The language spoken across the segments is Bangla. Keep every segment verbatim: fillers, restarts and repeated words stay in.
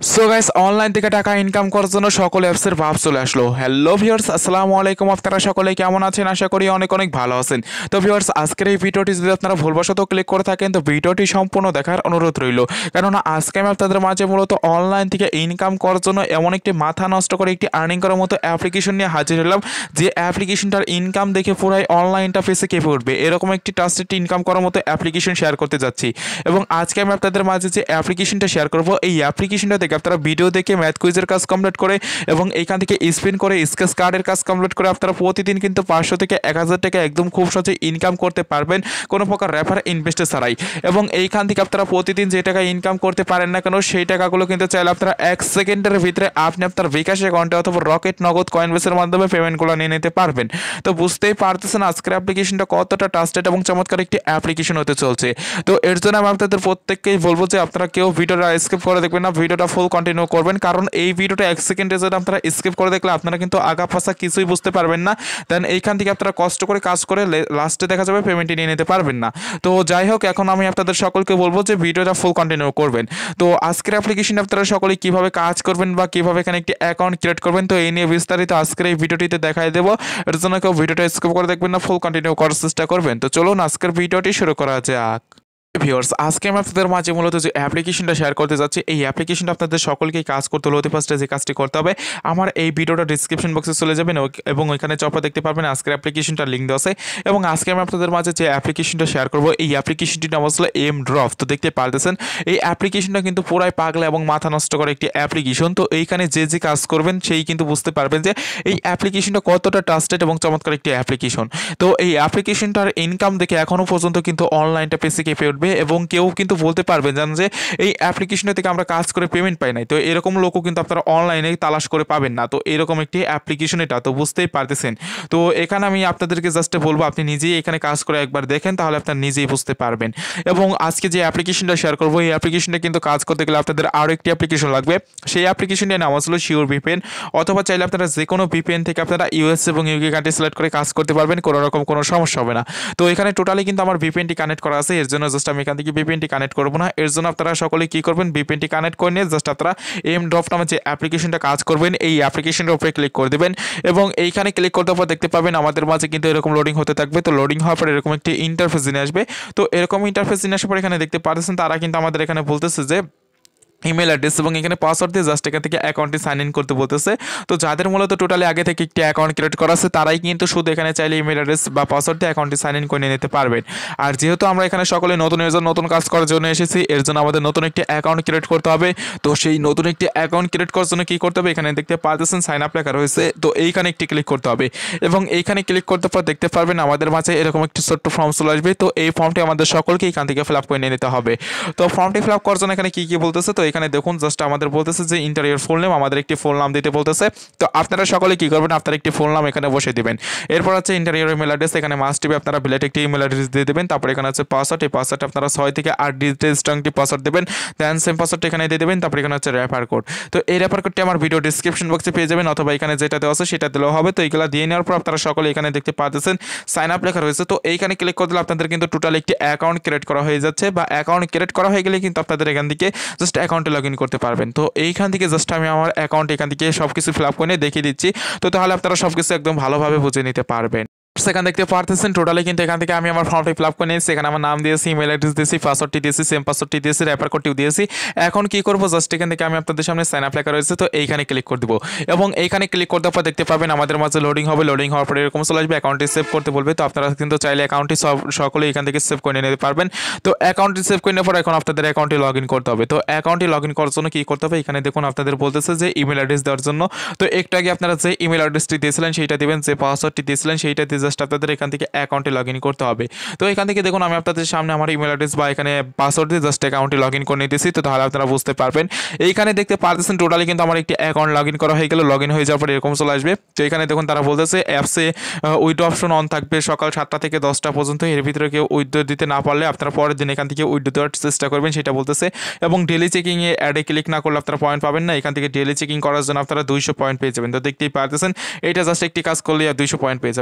সো গাইস অনলাইন থেকে টাকা ইনকাম করার জন্য সকল অ্যাপসের ভাব চলে আসলো। হ্যালো ভিউয়ার্স, আসসালামু আলাইকুম। আপনারা সকলে কেমন আছেন? আশা করি অনেক অনেক ভালো আছেন। তো ভিউয়ার্স, আজকের এই ভিডিওটি যদি আপনারা ভুলবশত ক্লিক করে থাকেন তো ভিডিওটি সম্পূর্ণ দেখার অনুরোধ রইল, কেননা আজকে আমি আপনাদের মাঝে মূলত অনলাইন থেকে ইনকাম করার জন্য এমন একটি মাথা নষ্ট করে একটি আর্নিং করার মতো অ্যাপ্লিকেশন নিয়ে হাজির হলাম, যে অ্যাপ্লিকেশনটার ইনকাম দেখে পুরাই অনলাইনটা ফেসে কেঁপে উঠবে। এরকম একটি ট্রাস্টেড ইনকাম করার মতো অ্যাপ্লিকেশন শেয়ার করতে যাচ্ছি, এবং আজকে আমি আপনাদের মাঝে যে অ্যাপ্লিকেশনটা শেয়ার করব, এই অ্যাপ্লিকেশনটা থেকে আপনারা ভিডিও দেখে ম্যাথ কুইজের কাজ কমপ্লিট করে এবং এইখান থেকে স্পিন করে স্কেচ কার্ডের কাজ কমপ্লিট করে আপনারা প্রতিদিন কিন্তু পাঁচশো থেকে এক হাজার টাকা একদম খুব সহজে ইনকাম করতে পারবেন, কোনো প্রকার রেফার ইনভেস্টে ছাড়াই। এবং এইখান থেকে আপনারা প্রতিদিন যে টাকা ইনকাম করতে পারেন না কেন, সেই টাকাগুলো কিন্তু চাইলে আপনারা এক সেকেন্ডের ভিতরে আপনি আপনার বিকাশ অ্যাকাউন্টে অথবা রকেট নগদ কয়েনবেসের মাধ্যমে পেমেন্টগুলো নিয়ে নিতে পারবেন। তো বুঝতেই পারতেছেন আজকের অ্যাপ্লিকেশনটা কতটা ট্রাস্টেড এবং চমৎকার একটি অ্যাপ্লিকেশন হতে চলছে। তো এর জন্য আমি আপনাদের প্রত্যেককেই বলবো যে আপনারা কেউ ভিডিওটা স্কিপ করে দেখবেন না, ভিডিওটা ফুল কন্টিনিউ করবেন, কারণ এই ভিডিওটা এক সেকেন্ডে যদি আপনারা স্কিপ করে দেখলে আপনারা কিন্তু আগা পাশা কিছুই বুঝতে পারবেন না। দেন এইখান থেকে আপনারা কষ্ট করে কাজ করে লাস্টে দেখা যাবে পেমেন্টটি নিয়ে নিতে পারবেন না। তো যাই হোক, এখন আমি আপনাদের সকলকে বলবো যে ভিডিওটা ফুল কন্টিনিউ করবেন। তো আজকের অ্যাপ্লিকেশন আপনারা সকলে কিভাবে কাজ করবেন বা কিভাবে এখানে একটি অ্যাকাউন্ট ক্রিয়েট করবেন, তো এই নিয়ে বিস্তারিত আজকের এই ভিডিওটিতে দেখাই দেবো। এর জন্য কেউ ভিডিওটা স্কিপ করে দেখবেন না, ফুল কন্টিনিউ করার চেষ্টা করবেন। তো চলুন আজকের ভিডিওটি শুরু করা যাক। ভিউয়ার্স, আজকে আমি আপনাদের মাঝে মূলত যে অ্যাপ্লিকেশনটা শেয়ার করতে যাচ্ছি, এই অ্যাপ্লিকেশনটা আপনাদের সকলকেই কাজ করতে হলে অতি ফার্স্টে যে কাজটি করতে হবে, আমার এই ভিডিওটা ডিসক্রিপশন বক্সে চলে যাবেন এবং ওইখানে চপা দেখতে পারবেন আজকের অ্যাপ্লিকেশনটার লিঙ্ক দেওয়া আছে। এবং আজকে আমি আপনাদের মাঝে যে অ্যাপ্লিকেশনটা শেয়ার করবো, এই অ্যাপ্লিকেশনটির নাম আসলে এম ড্রপ। তো দেখতে পারতেছেন এই অ্যাপ্লিকেশনটা কিন্তু পুরাই পাগলা এবং মাথা নষ্ট করে একটি অ্যাপ্লিকেশন। তো এইখানে যে যে কাজ করবেন সেই কিন্তু বুঝতে পারবেন যে এই অ্যাপ্লিকেশনটা কতটা ট্রাস্টেড এবং চমৎকার একটি অ্যাপ্লিকেশন। তো এই অ্যাপ্লিকেশনটার ইনকাম দেখে এখনও পর্যন্ত কিন্তু অনলাইনটা পেসে কেঁপে উঠবে, এবং কেউ কিন্তু বলতে পারবেন জানেন যে এই অ্যাপ্লিকেশনের থেকে আমরা কাজ করে পেমেন্ট পাই নাই। তো এরকম লোকও কিন্তু আপনারা অনলাইনে তালাশ করে পাবেন না। তো এরকম একটি অ্যাপ্লিকেশন এটা, তো বুঝতেই পারতেছেন। তো এখানে আমি আপনাদেরকে জাস্ট বলবো আপনি নিজেই এখানে কাজ করে একবার দেখেন, তাহলে আপনার নিজেই বুঝতে পারবেন। এবং আজকে যে অ্যাপ্লিকেশনটা শেয়ার করবো, এই অ্যাপ্লিকেশনটা কিন্তু কাজ করতে গেলে আপনাদের আরও একটি অ্যাপ্লিকেশন লাগবে। সেই অ্যাপ্লিকেশনটির নাম আসলে শিওর ভিপিএন, অথবা চাইলে আপনারা যে কোনো ভিপিএন থেকে আপনারা ইউএস এবং ইউকে কান্ট্রি সিলেক্ট করে কাজ করতে পারবেন, কোনো রকম কোনো সমস্যা হবে না। তো এখানে টোটালি কিন্তু আমার ভিপিএনটি কানেক্ট করা আছে, এর জন্য জাস্ট আমি এখান থেকে ভিপিএনটি কানেক্ট করবো না। এর জন্য আপনারা সকলে কি করবেন, ভিপিএনটি কানেক্ট করে নিয়ে জাস্ট আপনারা এম ড্রপ নামে যে অ্যাপ্লিকেশনটা কাজ করবেন, এই অ্যাপ্লিকেশনের উপরে ক্লিক করে দেবেন। এবং এইখানে ক্লিক করতে পর দেখতে পাবেন আমাদের মাঝে কিন্তু এরকম লোডিং হতে থাকবে। তো লোডিং হওয়ার পর এরকম একটি ইন্টারফেস নিয়ে আসবে। তো এরকম ইন্টারফেস নিয়ে আসার পর এখানে দেখতে পাচ্ছেন তারা কিন্তু আমাদের এখানে বলতেছে যে ইমেল অ্যাড্রেস এবং এখানে পাসওয়ার্ড দিয়ে জাস্ট এখান থেকে অ্যাকাউন্টে সাইন ইন করতে বলতেছে। তো যাদের মূলত টোটালি আগে থেকে একটি অ্যাকাউন্ট ক্রিয়েট করা আছে তারাই কিন্তু শুধু এখানে চাইলে ইমেল অ্যাড্রেস বা পাসওয়ার্ড দিয়ে অ্যাকাউন্টে সাইন ইন করে নিতে পারবেন। আর যেহেতু আমরা এখানে সকলে নতুন এর জন্য নতুন কাজ করার জন্য এসেছি, এর জন্য আমাদের নতুন একটি অ্যাকাউন্ট ক্রিয়েট করতে হবে। তো সেই নতুন একটি অ্যাকাউন্ট ক্রিয়েট করার জন্য কী করতে হবে, এখানে দেখতে পাচ্ছেন সাইন আপ লেখা রয়েছে। তো এইখানে একটি ক্লিক করতে হবে, এবং এইখানে ক্লিক করতে পর দেখতে পারবেন আমাদের মাঝে এরকম একটি ছোট্ট ফর্ম চলে আসবে। তো এই ফর্মটি আমাদের সকলকে এখান থেকে ফিল আপ করে নিয়ে নিতে হবে। তো ফর্মটি ফিল আপ করার জন্য এখানে কী কী বলতেছে, তো এখানে দেখুন জাস্ট আমাদের বলতেছে যে ইন্টারিয়র ফুল নেম, আমাদের একটি ফুল নাম দিতে বলতেছে। তো আপনারা সকলে কি করবেন, আপনারা একটি ফুল নাম এখানে বসে দিবেন। এরপর হচ্ছে ইন্টারিয়র ইমেল অ্যাড্রেস, এখানে মাস্ট বি আপনারা বিলেট একটি ইমেল অ্যাড্রেস দিয়ে দেবেন। তারপর এখানে হচ্ছে পাসওয়ার্ড, এই পাসওয়ার্ড আপনারা ছয় থেকে আট ডিজিটের স্ট্রং একটি পাসওয়ার্ড দেবেন। দেন সেম পাসওয়ার্ড এখানে দিয়ে দেবেন। তারপর এখানে হচ্ছে রেফার কোড। তো এই রেফার কোডটি আমার ভিডিও ডিসক্রিপশন বক্সে পেয়ে যাবেন, অথবা এখানে যেটা দেওয়া আছে সেটা দিলেও হবে। তো এইগুলো দিয়ে নেওয়ার পর আপনারা সকলে এখানে দেখতে পাচ্ছেন সাইন আপ লেখা রয়েছে। তো এইখানে ক্লিক করে দিলে আপনাদের কিন্তু টোটাল একটি অ্যাকাউন্ট ক্রিয়েট করা হয়ে যাচ্ছে, বা অ্যাকাউন্ট ক্রিয়েট করা হয়ে গেলে কিন্তু আপনাদের এখান থেকে জাস্ট অ্যাকাউন্টে লগ ইন করতে পারবেন। তো এইখান থেকে জাস্ট আমি আমার অ্যাকাউন্ট এখান থেকে সব কিছু ফিল আপ করে দেখিয়ে দিচ্ছি। তো তাহলে আপনারা সব কিছু একদম ভালোভাবে বুঝে নিতে পারবেন। সেখানে দেখতে পারতেছেন টোটালি কিন্তু এখান থেকে আমি আমার ফর্মটি ফিল আপ করে নিয়েছি। এখানে আমার নাম দিয়েছি, ইমেল অ্যাড্রেস দিয়েছি, পাসওয়ার্ডটি দিয়েছি, সেম পাসওয়ার্ডটি দিয়েছি, রেফার কোডটিও দিয়েছি। এখন কি করবো, জাস্ট এখান থেকে আমি আপনাদের সামনে সাইন আপ লেখা রয়েছে, তো এইখানে ক্লিক করে দেবো। এবং এইখানে ক্লিক করতে পর দেখতে পাবেন আমাদের মাঝে লোডিং হবে। লোডিং হওয়ার পরে এরকম চলে আসবে, অ্যাকাউন্টটি সেভ করতে বলবে। তো আপনারা কিন্তু চাইলে অ্যাকাউন্টটি সব সকলে এখান থেকে সেভ করে নিতে পারবেন। তো অ্যাকাউন্টটি সেভ করে নেওয়ার পর এখন আপনাদের অ্যাকাউন্টে লগ ইন করতে হবে। তো অ্যাকাউন্টে লগ ইন করার জন্য কী করতে হবে, এখানে দেখুন আপনাদের বলতেছে যে ইমেল অ্যাড্রেস দেওয়ার জন্য। তো একটু আগে আপনারা যে ইমেল অ্যাড্রেসটি দিয়েছিলেন সেইটা দেবেন, যে পাসওয়ার্ডটি দিয়েছিলেন সেইটা দিয়ে জাস্ট আপনাদের এখান থেকে অ্যাকাউন্টে লগ ইন করতে হবে। তো এখান থেকে দেখুন আমি আপনাদের সামনে আমার ইমেল অ্যাড্রেস বা এখানে পাসওয়ার্ড দিয়ে জাস্ট অ্যাকাউন্টে লগ ইন করে নিতেছি। তো তাহলে আপনারা বুঝতে পারবেন। এইখানে দেখতে পাচ্ছেন টোটালি কিন্তু আমার একটি অ্যাকাউন্ট লগ ইন করা হয়ে গেল। লগ ইন হয়ে যাওয়ার পরে এরকম চলে আসবে। তো এখানে দেখুন তারা বলতেছে অ্যাপসে উইথড্র অপশন অন থাকবে সকাল সাতটা থেকে দশটা পর্যন্ত। এর ভিতরে কেউ উইথড্র দিতে না পারলে আপনারা পরের দিন এখান থেকে উইথড্র দেওয়ার চেষ্টা করবেন, সেটা বলতেছে। এবং ডেলি চেকিংয়ে অ্যাডে ক্লিক না করলে আপনারা পয়েন্ট পাবেন না। এখান থেকে ডেলি চেকিং করার জন্য আপনারা দুইশো পয়েন্ট পেয়ে যাবেন। তো দেখতেই পারতেছেন এটা জাস্ট একটি কাজ করলে দুইশো পয়েন্ট পেয়ে যাবেন। তো এটা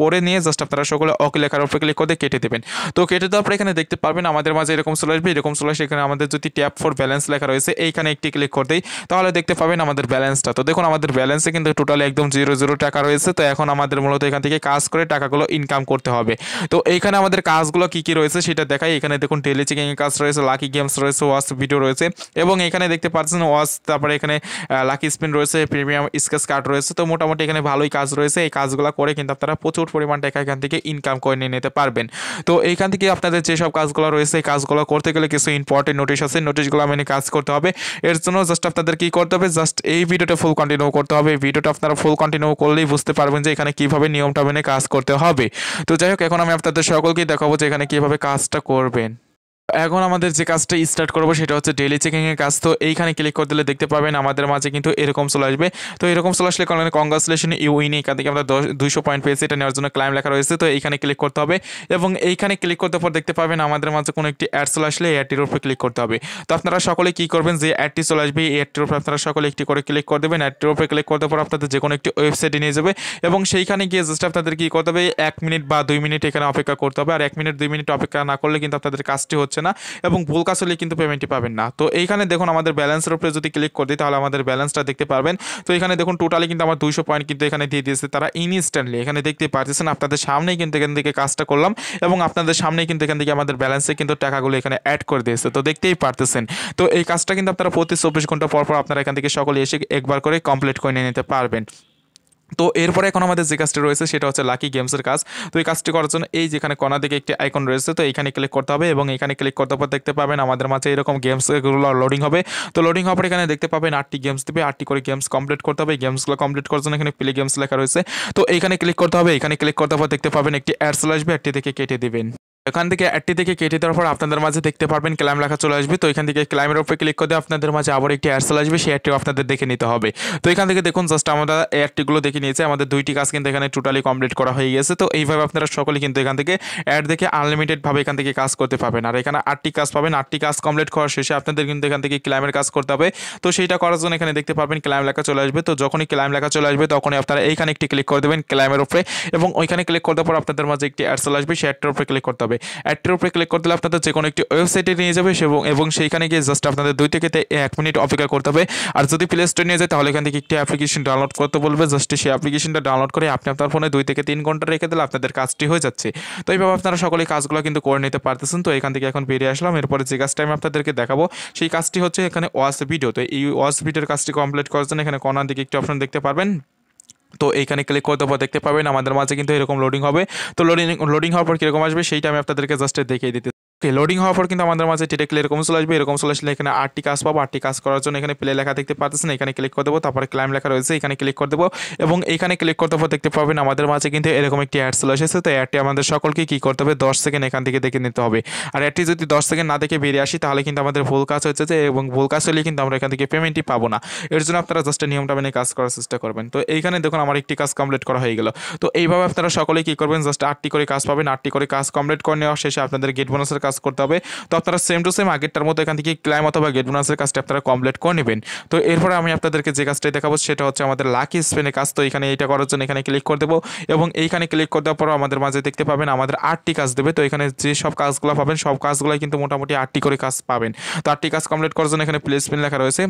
করে নিয়ে জাস্ট আপনারা সকলে ওকে লেখার উপরে ক্লিক করে কেটে দেবেন। তো কেটে দেওয়ার পর এখানে দেখতে পারবেন আমাদের মাঝে এরকম চলে আসবে, এরকম চলে আসে। এখানে আমাদের যদি ট্যাপ ফর ব্যালেন্স লেখা রয়েছে এইখানে একটি ক্লিক করে দিই তাহলে দেখতে পাবেন আমাদের ব্যালেন্সটা। তো দেখুন আমাদের ব্যালেন্সে কিন্তু টোটালি একদম জিরো জিরো টাকা রয়েছে। তো এখন আমাদের মূলত এখান থেকে কাজ করে টাকাগুলো ইনকাম করতে হবে। তো এইখানে আমাদের কাজগুলো কি কি রয়েছে সেটা দেখাই। এখানে দেখুন ডেইলি চেকিং এর কাজ রয়েছে, লাকি গেমস রয়েছে, ওয়াচ ভিডিও রয়েছে এবং এখানে দেখতে পাচ্ছেন ওয়াচ, তারপরে এখানে লাকি স্পিন রয়েছে, প্রিমিয়াম স্কেচ কার্ড রয়েছে। তো মোটামুটি এখানে ভালোই কাজ রয়েছে। এই কাজগুলো করে কিন্তু আপনারা প্রচুর পরিমাণ টাকা এখান থেকে ইনকাম করে নিয়ে নিতে পারবেন। তো এইখান থেকে আপনাদের যেসব কাজগুলো রয়েছে এই কাজগুলো করতে গেলে কিছু ইম্পর্টেন্ট নোটিশ আছে, নোটিশগুলো মেনে কাজ করতে হবে। এর জন্য জাস্ট আপনাদের কি করতে হবে, জাস্ট এই ভিডিওটা ফুল কন্টিনিউ করতে হবে। এই ভিডিওটা আপনারা ফুল কন্টিনিউ করলেই বুঝতে পারবেন যে এখানে কিভাবে নিয়মটা মেনে কাজ করতে হবে। তো যাই হোক, এখন আমি আপনাদের সকলকেই দেখাবো যে এখানে কিভাবে কাজটা করবেন। এখন আমাদের যে কাজটা স্টার্ট করবো সেটা হচ্ছে ডেইলি চেকিং এর কাজ। তো এইখানে ক্লিক করে দিলে দেখতে পাবেন আমাদের মাঝে কিন্তু এরকম চলে আসবে। তো এরকম চলে আসলে কংগ্রাচুলেশন ইউ উইন, এখান থেকে আমরা দুইশো পয়েন্ট পেয়েছি, এটা নেওয়ার জন্য ক্লাইম লেখা রয়েছে। তো এইখানে ক্লিক করতে হবে এবং এইখানে ক্লিক করতে পর দেখতে পাবেন আমাদের মাঝে কোনো একটি অ্যাড চলে আসলে এই অ্যাডটির উপরে ক্লিক করতে হবে। তো আপনারা সকলে কি করবেন, যে অ্যাডটি চলে আসবে এই অ্যাডটির উপরে আপনারা সকলে একটি করে ক্লিক করে দেবেন। অ্যাডটির উপরে ক্লিক করতে পর আপনাদের যে কোনো একটি ওয়েবসাইটে নিয়ে যাবে এবং সেইখানে গিয়ে জাস্ট আপনাদের কি করতে হবে, এক মিনিট বা দুই মিনিট এখানে অপেক্ষা করতে হবে। আর এক মিনিট দুই মিনিট অপেক্ষা না করলে কিন্তু আপনাদের কাজটি হচ্ছে না এবং ভুল কাজ হলে কিন্তু পেমেন্টই পাবেন না। তো এইখানে দেখুন আমাদের ব্যালেন্সের উপরে যদি ক্লিক করে দিই তাহলে আমাদের ব্যালেন্সটা দেখতে পারবেন। তো এখানে দেখুন টোটালি কিন্তু আমার দুইশো পয়েন্ট কিন্তু এখানে দিয়ে দিয়েছে তারা ইনস্ট্যান্টলি। এখানে দেখতে পাচ্ছেন আপনাদের সামনেই কিন্তু এখান থেকে কাজটা করলাম এবং আপনাদের সামনেই কিন্তু এখান থেকে আমাদের ব্যালেন্সে কিন্তু টাকাগুলো এখানে অ্যাড করে দিয়েছে। তো দেখতেই পারতেছেন। তো এই কাজটা কিন্তু আপনারা প্রতি চব্বিশ ঘন্টা পর পর আপনারা এখান থেকে সকলে এসে একবার করে কমপ্লিট করে নিয়ে নিতে পারবেন। তো এরপরে এখন আমাদের যে কাজটি রয়েছে সেটা হচ্ছে লাকি গেমসের কাজ। তো এই কাজটি করার জন্য এই যেখানে কর্নার দিকে একটি আইকন রয়েছে, তো এইখানে ক্লিক করতে হবে এবং এখানে ক্লিক করতে পর দেখতে পাবেন আমাদের মাঝে এরকম গেমসগুলো লোডিং হবে। তো লোডিং হওয়ার পর এখানে দেখতে পাবেন আটটি গেমস দেবে, আটটি করে গেমস কমপ্লিট করতে হবে। গেমসগুলো কমপ্লিট করার জন্য এখানে প্লে গেমস লেখা রয়েছে। তো এইখানে ক্লিক করতে হবে। এখানে ক্লিক করতে পর দেখতে পাবেন একটি অ্যাড চলে আসবে, অ্যাডটি থেকে কেটে দেবেন। এখান থেকে অ্যাডটি থেকে কেটে দেওয়ার পর আপনাদের মাঝে দেখতে পারবেন ক্লাইম লেখা চলে আসবে। তো এখান থেকে ক্লাইমের উপরে ক্লিক করে আপনাদের মাঝে আবার একটি অ্যাড চলে আসবে, সেই অ্যাডটিও আপনাদের দেখে নিতে হবে। তো এখান থেকে দেখুন জাস্ট আমরা অ্যাডটিগুলো দেখে নিয়েছি, আমাদের দুইটি কাজ কিন্তু এখানে টোটালি কমপ্লিট করা হয়ে গেছে। তো এইভাবে আপনারা সকলে কিন্তু এখান থেকে অ্যাড দেখে আনলিমিটেডভাবে এখান থেকে কাজ করতে পারবেন। আর এখানে আটটি কাজ পাবেন, আটটি কাজ কমপ্লিট করার শেষে আপনাদের কিন্তু এখান থেকে ক্লাইমের কাজ করতে হবে। তো সেইটা করার জন্য এখানে দেখতে পারবেন ক্লাইম লেখা চলে আসবে। তো যখনই ক্লাইম লেখা চলে আসবে তখনই আপনারা এইখানে একটি ক্লিক করে দেবেন ক্লাইমের উপরে এবং ওইখানে ক্লিক করতে পর আপনাদের মাঝে একটি অ্যাড চলে আসবে, সেই অ্যাডটির উপরে ক্লিক করতে হবে। অ্যাডটির উপরে ক্লিক করতে আপনাদের যে কোনো একটি ওয়েবসাইটে নিয়ে যাবে এবং এবং সেইখানে গিয়ে জাস্ট আপনাদের দুই থেকে এক মিনিট অপেক্ষা করতে হবে। আর যদি প্লে স্টোরে নিয়ে যায় তাহলে এখান থেকে একটি অ্যাপ্লিকেশন ডাউনলোড করতে বলবে, জাস্ট সেই অ্যাপ্লিকেশনটা ডাউনলোড করে আপনি আপনার ফোনে দুই থেকে তিন ঘন্টা রেখে দিলে আপনাদের কাজটি হয়ে যাচ্ছে। তো এইভাবে আপনারা সকলে কাজগুলো কিন্তু করে নিতে পারতেছেন। তো এখান থেকে এখন বেরিয়ে আসলাম। এরপরে যে কাজটা আমি আপনাদেরকে দেখাবো সেই কাজটি হচ্ছে এখানে ওয়াচ ভিডিও। তো এই ওয়াচ ভিডিওর কাজটি কমপ্লিট করার জন্য এখানে কর্নার দিকে একটি অপশন দেখতে পারবেন। তো এইখানে ক্লিক করতে পর দেখতে পাবেন আমাদের মাঝে কিন্তু এরকম লোডিং হবে। তো লোডিং লোডিং হওয়ার পর কীরকম আসবে সেইটা আমি আপনাদেরকে জাস্ট দেখিয়ে দিতে। ওকে, লোডিং হওয়ার পর কিন্তু আমাদের মাঝে ডিরেক্টলি এরকম চলে আসবে। এরকম চলে আসলে এখানে আটটি কাজ পাবো। আটটি কাজ করার জন্য এখানে প্লে লেখা দেখতে পাচ্ছেন, এখানে ক্লিক করে দেবো। তারপরে ক্লাইম লেখা রয়েছে, এখানে ক্লিক করে দেবো এবং এইখানে ক্লিক করতে পর দেখতে পাবেন আমাদের মাঝে কিন্তু এরকম একটি অ্যাড চলে এসেছে। তো অ্যাডটি আমাদের সকলকে কী করতে হবে, দশ সেকেন্ড এখান থেকে দেখে নিতে হবে। আর অ্যাডটি যদি দশ সেকেন্ড না দেখে বেরিয়ে আসি তাহলে কিন্তু আমাদের ভুল কাজ হচ্ছে যে এবং ভুল কাজ হলে কিন্তু আমরা এখান থেকে পেমেন্টই পাবো না। এর জন্য আপনারা জাস্ট নিয়মটা মেনে কাজ করার চেষ্টা করবেন। তো এইখানে দেখুন আমার একটি কাজ কমপ্লিট করা হয়ে গেল। তো এইভাবে আপনারা সকলেই কী করবেন, জাস্ট আটটি করে কাজ পাবেন। আটটি করে কাজ কমপ্লিট করে নেওয়ার শেষে আপনাদের গেট বোনাসের কাজ করতে হবে। তো আপনারা সেম টু সেম আগেরটার মতো এখান থেকে ক্লাইম অথবা গেট বোনাসের কাজটা আপনারা কমপ্লিট করে নেবেন। তো এরপরে আমি আপনাদেরকে যে কাজটাই দেখাবো সেটা হচ্ছে আমাদের লাকি স্পিনের কাজ। তো এখানে এইটা করার জন্য এখানে ক্লিক করে দেবো এবং এইখানে ক্লিক করে দেওয়ার পর আমাদের মাঝে দেখতে পাবেন আমাদের আটটি কাজ দেবে। তো এখানে যে সব কাজগুলো পাবেন সব কাজগুলোই কিন্তু মোটামুটি আটটি করে কাজ পাবেন। তো আটটি কাজ কমপ্লিট করার জন্য এখানে প্লে স্পিন লেখা রয়েছে।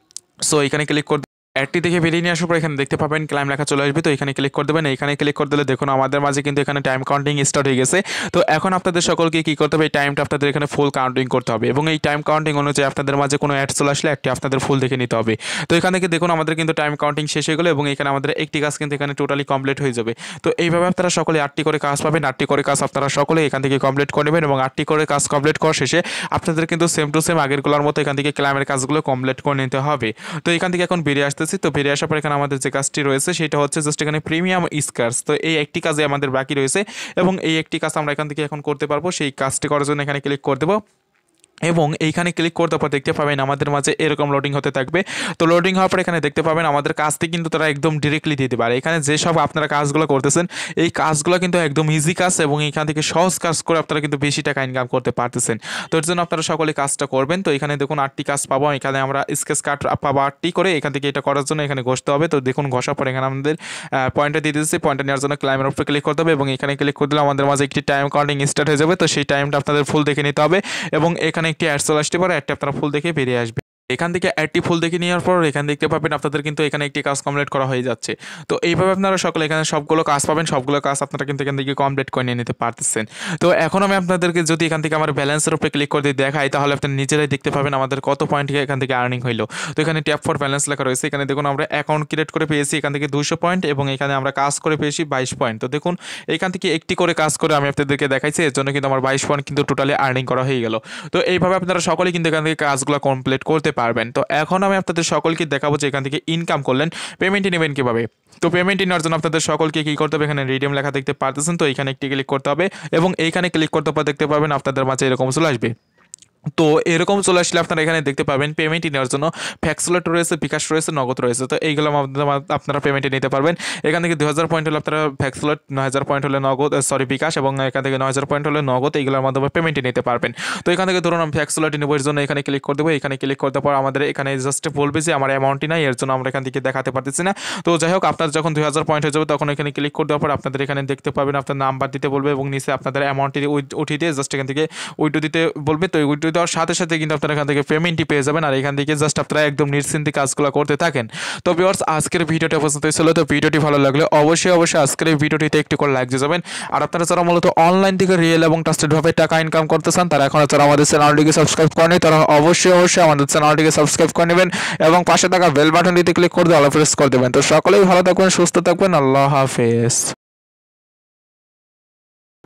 সো এখানে ক্লিক করে অ্যাডটি দেখে বেরিয়ে নিয়ে আসার পর এখানে দেখতে পাবেন ক্লাইম লেখা চলে আসবে। তো এখানে ক্লিক করে দেবেন। এখানে ক্লিক করে দিলে দেখুন আমাদের মাঝে কিন্তু এখানে টাইম কাউন্টিং স্টার্ট হয়ে গেছে। তো এখন আপনাদের সকলকে কী করতে হবে, এই টাইমটা আপনাদের এখানে ফুল কাউন্টিং করতে হবে এবং এই টাইম কাউন্টিং অনুযায়ী আপনাদের মাঝে কোনো অ্যাড চলে আসলে একটি আপনাদের ফুল দেখে নিতে হবে। তো এখান থেকে দেখুন আমাদের কিন্তু টাইম কাউন্টিং শেষ হয়ে গেলো এবং এখানে আমাদের একটি কাজ কিন্তু এখানে টোটালি কমপ্লিট হয়ে যাবে। তো এইভাবে আপনারা সকলে আটটি করে কাজ পাবেন। আটটি করে কাজ আপনারা সকলে এখান থেকে কমপ্লিট করে নেবেন এবং আটটি করে কাজ কমপ্লিট করার শেষে আপনাদের কিন্তু সেম টু সেম আগেরগুলোর মতো এখান থেকে ক্লাইমের কাজগুলো কমপ্লিট করে নিতে হবে। তো এখান থেকে এখন বেরিয়ে আসতেছি। তো বেরিয়ে আসার পর এখানে আমাদের যে কাজটি রয়েছে সেটা হচ্ছে জাস্ট এখানে প্রিমিয়াম স্কার্স। তো এই একটি কাজে আমাদের বাকি রয়েছে এবং এই একটি কাজ আমরা এখান থেকে এখন করতে পারবো। সেই কাজটি করার জন্য এখানে ক্লিক করে দেবো এবং এইখানে ক্লিক করতে পর দেখতে পাবেন আমাদের মাঝে এরকম লোডিং হতে থাকবে। তো লোডিং হওয়ার পর এখানে দেখতে পাবেন আমাদের কাজটি কিন্তু তারা একদম ডিরেক্টলি দিয়ে দেবে। আর এখানে যেসব আপনারা কাজগুলো করতেছেন এই কাজগুলো কিন্তু একদম ইজি কাজ এবং এখান থেকে সহজ কাজ করে আপনারা কিন্তু বেশি টাকা ইনকাম করতে পারতেছেন। তো এর জন্য আপনারা সকলে কাজটা করবেন। তো এখানে দেখুন আটটি কাজ পাবো, এখানে আমরা স্কেচ কাট পাবো আটটি করে। এখান থেকে এটা করার জন্য এখানে ঘষতে হবে। তো দেখুন ঘষার পর এখানে আমাদের পয়েন্টটা দিয়ে দিচ্ছি, পয়েন্টটা নেওয়ার জন্য ক্লাইমের উপরে ক্লিক করতে হবে এবং এখানে ক্লিক করে দিলে আমাদের মাঝে একটি টাইম কাউন্টিং স্টার্ট হয়ে যাবে। তো সেই টাইমটা আপনাদের ফুল দেখে নিতে হবে এবং এখানে একটি অ্যাড চলে আসতে পারে, একটা আপনারা ফুল দেখে বেরিয়ে আসবে। এখান থেকে অ্যাডটি ফুল দেখে নেওয়ার পর এখানে দেখতে পাবেন আপনাদের কিন্তু এখানে একটি কাজ কমপ্লিট করা হয়ে যাচ্ছে। তো এইভাবে আপনারা সকলে এখানে সবগুলো কাজ পাবেন, সবগুলো কাজ আপনারা কিন্তু এখান থেকে কমপ্লিট করে নিয়ে নিতে পারতেছেন। তো এখন আমি আপনাদেরকে যদি এখান থেকে আমার ব্যালেন্সের উপরে ক্লিক করে দিয়ে দেখাই তাহলে আপনি নিজেরাই দেখতে পাবেন আমাদের কত পয়েন্ট এখান থেকে আর্নিং হইলো। তো এখানে ট্যাপ ফর ব্যালেন্স লেখা রয়েছে, এখানে দেখুন আমরা অ্যাকাউন্ট ক্রিয়েট করে পেয়েছি এখান থেকে দুশো পয়েন্ট এবং এখানে আমরা কাজ করে পেয়েছি বাইশ পয়েন্ট। তো দেখুন এখান থেকে একটি করে কাজ করে আমি আপনাদেরকে দেখাইছি, এর জন্য কিন্তু আমার বাইশ পয়েন্ট কিন্তু টোটালি আর্নিং করা হয়ে গেল। তো এইভাবে আপনারা সকলেই কিন্তু এখান থেকে কাজগুলো কমপ্লিট করতে পারবেন। তো এখন আমি আপনাদের সকলকে দেখাবো যে এখান থেকে ইনকাম করলেন পেমেন্টটি নেবেন কীভাবে। তো পেমেন্টটি নেওয়ার জন্য আপনাদের সকলকে কী করতে হবে, এখানে রিডিম লেখা দেখতে পারতেছেন, তো এখানে একটি ক্লিক করতে হবে এবং এইখানে ক্লিক করতে পর দেখতে পাবেন আপনাদের মাঝে এরকম চলে আসবে। তো এরকম চলে আসলে আপনারা এখানে দেখতে পাবেন পেমেন্টটি নেওয়ার জন্য ফ্যাক্সুলেট রয়েছে, বিকাশ রয়েছে, নগদ রয়েছে। তো এইগুলো আপনারা পেমেন্টে নিতে পারবেন। এখান থেকে দুই হাজার পয়েন্ট হলে আপনারা ফ্যাক্সুলেট, নয় হাজার পয়েন্ট হলে নগদ, সরি বিকাশ, এবং এখান থেকে নয় হাজার পয়েন্ট হলে নগদ, এইগুলোর মাধ্যমে পেমেন্টে নিতে পারবেন। তো এখান থেকে ধরুন আমি ফ্যাক্সুলেট নেব, এর জন্য এখানে ক্লিক করে দেবো। এখানে ক্লিক করতে পর আমাদের এখানে জাস্ট বলবে যে আমার অ্যামাউন্টটি নাই, এর জন্য আমরা এখান থেকে দেখাতে পারতেছি না। তো যাই হোক আপনার যখন দুই হাজার পয়েন্ট হয়ে যাবে তখন এখানে ক্লিক করে দেওয়ার পর আপনাদের এখানে দেখতে পাবেন আপনার নাম্বার দিতে বলবে এবং নিচে আপনাদের অ্যামাউন্টটি উঠিয়ে দিয়ে জাস্ট এখান থেকে উইড্রো দিতে বলবে। তো উইড্রো দেওয়ার সাথে সাথে কিন্তু আপনারা এখান থেকে পেমেন্টটি পেয়ে যাবেন আর এখান থেকে জাস্ট আপনারা একদম নিশ্চিন্তে কাজগুলো করতে থাকেন। তো ভিউয়ার্স আজকের ভিডিওটা পছন্দ হয়েছিল, তো ভিডিওটি ভালো লাগলে অবশ্যই অবশ্যই আজকের এই ভিডিওটিতে একটু করে লাইক দিয়ে যাবেন। আর আপনারা যারা মূলত অনলাইন থেকে রিয়েল এবং ট্রাস্টেড ভাবে টাকা ইনকাম করতে চান তারা এখন যারা আমাদের চ্যানেলটিকে সাবস্ক্রাইব করেনি তারা অবশ্যই অবশ্যই আমাদের চ্যানেলটিকে সাবস্ক্রাইব করে নেবেন এবং পাশে থাকা বেল বাটনটিতে ক্লিক করে দিয়ে অল প্রেস করে দেবেন। তো সকলেই ভালো থাকবেন, সুস্থ থাকবেন, আল্লাহ হাফেজ।